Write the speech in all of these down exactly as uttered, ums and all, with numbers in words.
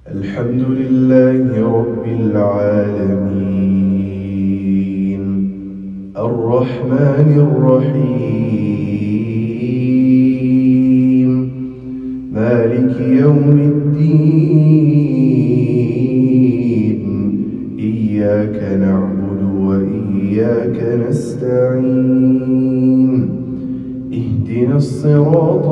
الحمد لله رب العالمين الرحمن الرحيم مالك يوم الدين إياك نعبد وإياك نستعين اهدنا الصراط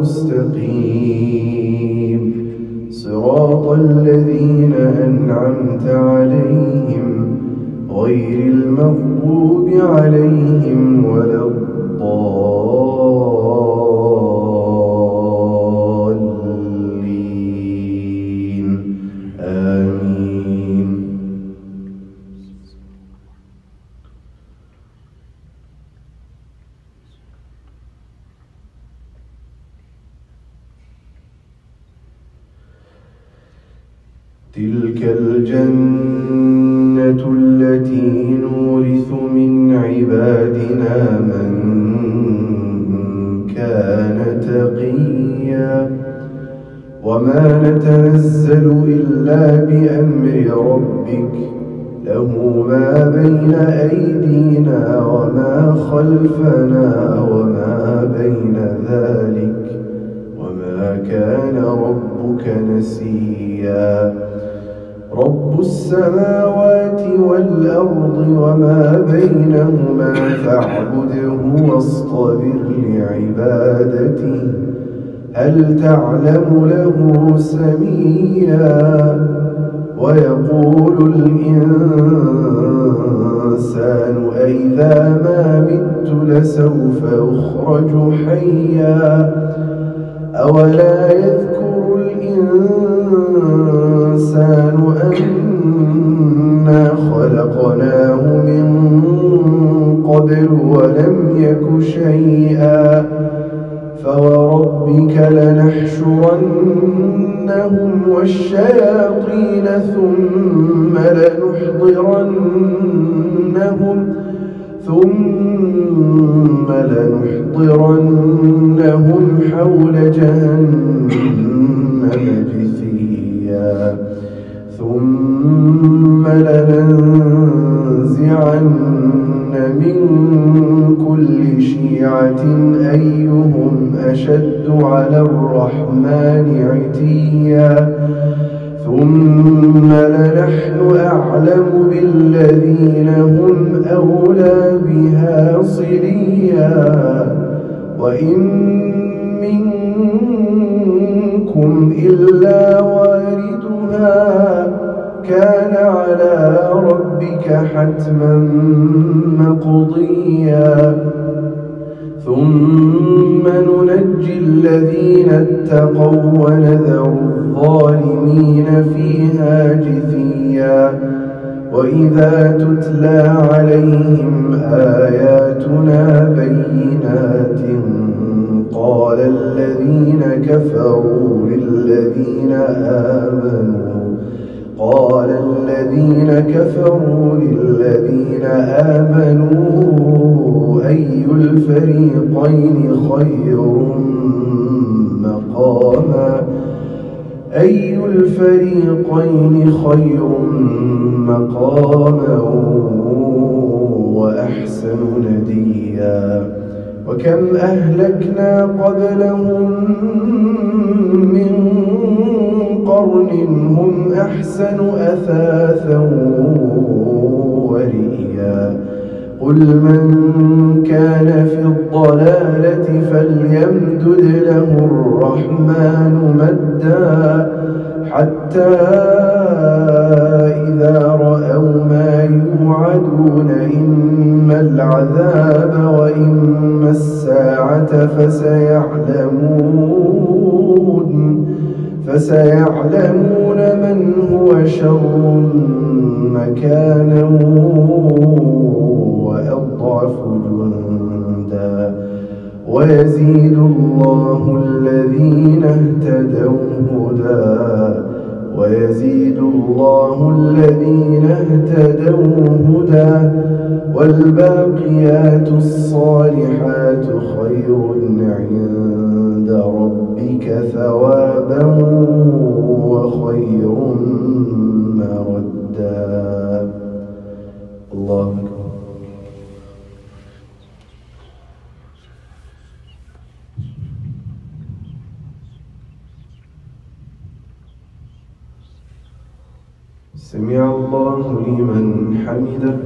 المستقيم صراط الذين أنعمت عليهم غير المغضوب عليهم ولا الضالين آمين. تلك الجنة التي نورث من عبادنا من كان تقيا وما نتنزل إلا بأمر ربك له ما بين أيدينا وما خلفنا وما بين ذلك وما كان ربك نسيا. رب السماوات والأرض وما بينهما فاعبده واصطبر لعبادته هل تعلم له سميا. ويقول الإنسان أئذا ما مت لسوف أخرج حيا أولا يذكر الإنسان أنا خلقناه من قبل ولم يك شيئا. فوربك لنحشرنهم والشياطين ثم لنحضرنهم ثم لنحضرنهم حول جهنم جثيا ثم لننزعن من كل شيعة أيهم أشد على الرحمن عتيا ثم لنحن أعلم بالذين هم أولى بها صليا وإن منكم إلا واردها كان على ربك حتما مقضيا ثم ننجي الذين اتقوا ونذر الظالمين فيها جثيا. وإذا تتلى عليهم آياتنا بينات قال الذين كفروا للذين آمنوا قال الذين كفروا للذين آمنوا أي الفريقين خير مقاما أي الفريقين خير مقاما وأحسن نديا. وكم أهلكنا قبلهم من قرن هم أحسن أثاثا ورئيا. قل من كان في الضلالة فليمدد له الرحمن مدا حتى إذا رأوا ما يوعدون إما العذاب وإما الساعة فسيعلمون فسيعلمون من هو شر مكانا وأضعف جندا. ويزيد الله الذين اهتدوا هدى ويزيد الله الذين اهتدوا هدى والباقيات الصالحات خير عند ربك ثوابا وخير سمع الله لمن حمده.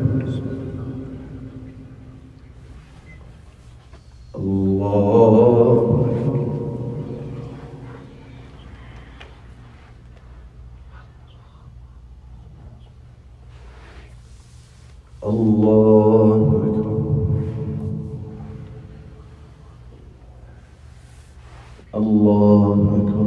الله الله أكبر. الله أكبر.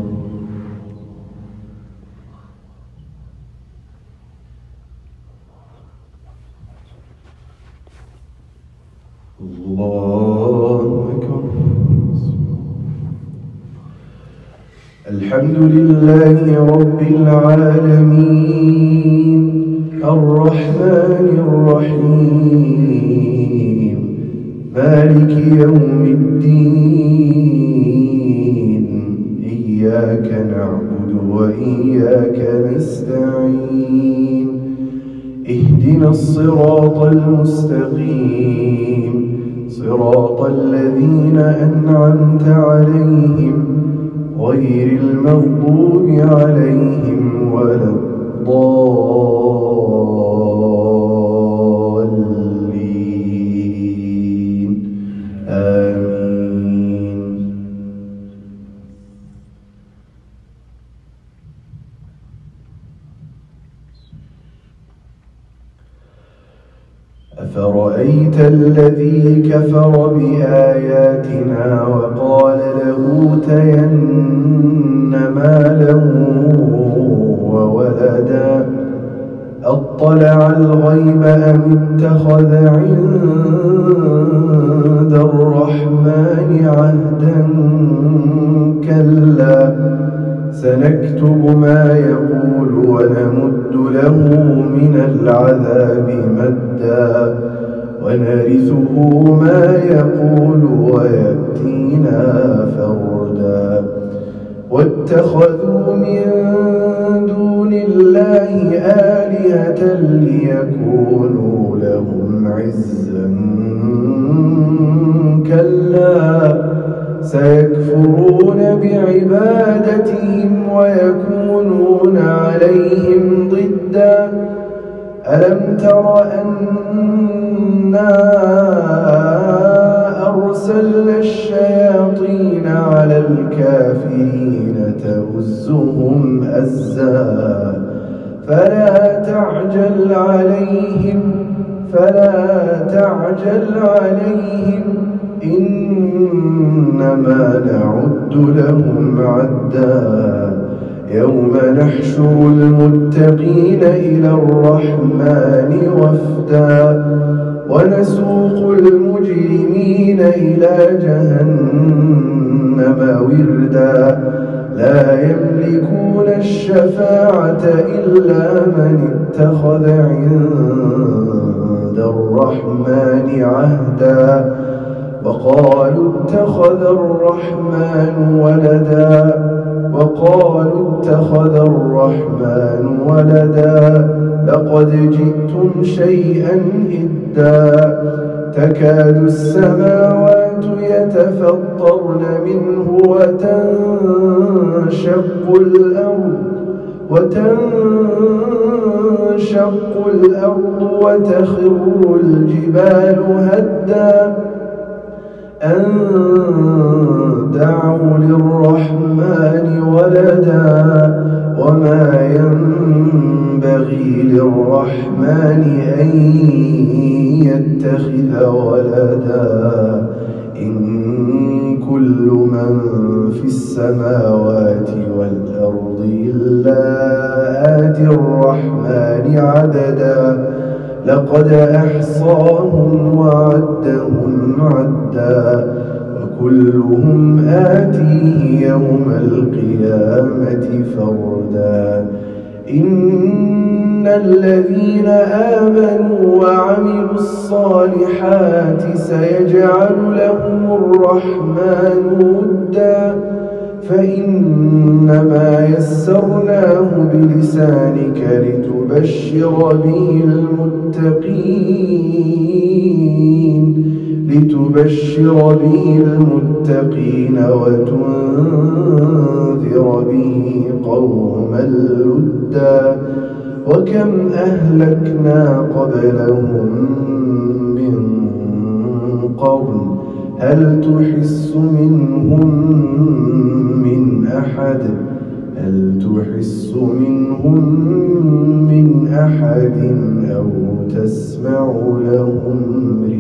الله أكبر. الحمد لله رب العالمين الرحمن الرحيم مالك يوم الدين إياك نعبد وإياك نستعين اهدنا الصراط المستقيم صراط الذين أنعمت عليهم غير المغضوب عليهم ولا الضالين آمين. أفرأيت الذي كفر بآياتنا وقال لأوتين مالا وولدا أطلع الغيب أم اتخذ عند الرحمن عهدا كلا سنكتب ما يقول ونمد له من العذاب مدا ونرثه ما يقول ويأتينا فردا واتخذوا من دون الله آلهة ليكونوا لهم عزا كلا سيكفرون بعبادتهم ويكونون عليهم ضدا ألم تر أنا أرسلنا الشياطين على الكافرين تؤزهم أزا فلا تعجل عليهم فلا تعجل عليهم إنما نعد لهم عدا يوم نحشر المتقين إلى الرحمن وفدا ونسوق المجرمين إلى جهنم وردا لا يملكون الشفاعة إلا من اتخذ عند الرحمن عهدا وقالوا اتخذ الرحمن ولدا وقالوا اتخذ الرحمن ولدا لقد جئتم شيئا إدا تكاد السماوات يتفطرن منه وتنشق الأرض وتنشق الأرض وتخر الجبال هدا أن دعوا للرحمن ولدا وما ينبغي للرحمن أن يتخذ ولدا إن كل من في السماوات والأرض إلا آتي الرحمن عددا لقد أحصاهم وعدهم عدا وكلهم آتيه يوم القيامة فردا إن الذين آمنوا وعملوا الصالحات سيجعل لهم الرحمن ودا فإنما يسرناه بلسانك لتبشر به المتقين لتبشر به المتقين وتنذر به قوما لدا وكم أهلكنا قبلهم من قرن هل تحس منهم من أحد هل تحس منهم من أحد أو تسمع لهم